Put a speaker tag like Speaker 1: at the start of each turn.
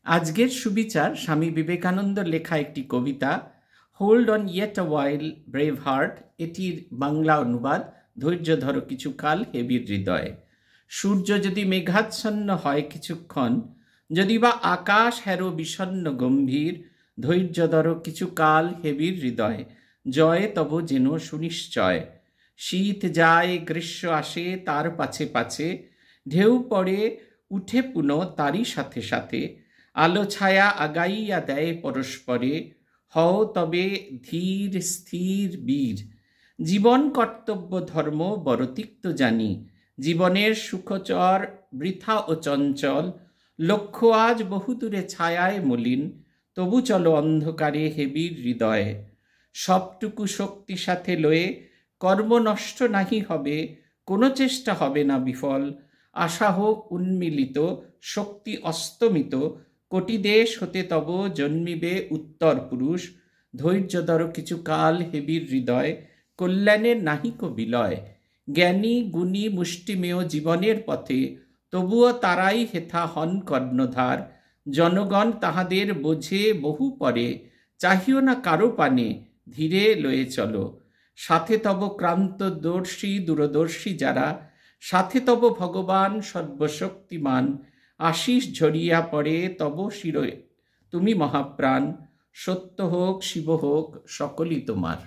Speaker 1: আজকের সুবিচার স্বামী বিবেকানন্দর লেখা একটি কবিতা, hold on yet a while brave heart. এটির বাংলা অনুবাদ, ধৈর্য ধরো কিছুকাল হেবির হৃদয়। সূর্য যদি মেঘাচ্ছন্ন হয় কিছুক্ষণ, যদি বা আকাশ হেরো বিষণ্ণ গম্ভীর, ধৈর্য ধরো কিছুকাল হেবির হৃদয়, জয় তব যেন সুনিশ্চয়। শীত যায় গ্রীষ্ম আসে তার পাছে পাছে, ঢেউ পড়ে উঠে পুনঃ তারই সাথে সাথে, আলো ছায়া আগাইয়া দেয় পরস্পরে, হও তবে ধীর স্থির বীর। জীবন কর্তব্য ধর্ম বড় তিক্ত জানি, জীবনের সুখচর বৃথা ও চঞ্চল, লক্ষ্য আজ বহুদূরে ছায়ায় মলিন, তবু চলো অন্ধকারে হেবির হৃদয়ে। সবটুকু শক্তি সাথে লয়ে কর্ম নষ্ট নাহি হবে, কোনো চেষ্টা হবে না বিফল, আশা হোক উন্মিলিত শক্তি অস্তমিত, কোটি দেশ হতে তব জন্মিবে উত্তর পুরুষ, ধৈর্য ধরো কিছুকাল হেবির হৃদয়, কল্যাণের নাহিক বিলয়। জ্ঞানী গুণী মুষ্টিমেয় জীবনের পথে, তবুও তারাই হেথা হন কর্ণধার, জনগণ তাহাদের বোঝে বহু পরে, চাহিও না কারো পানে ধীরে লয়ে চলো। সাথে তব ক্রান্তদর্শী দূরদর্শী যারা, সাথে তব ভগবান সর্বশক্তিমান, আশিস ঝরিয়া পড়ে তব শিরোয় তুমি মহাপ্রাণ, সত্য হোক শিব হোক সকলই তোমার।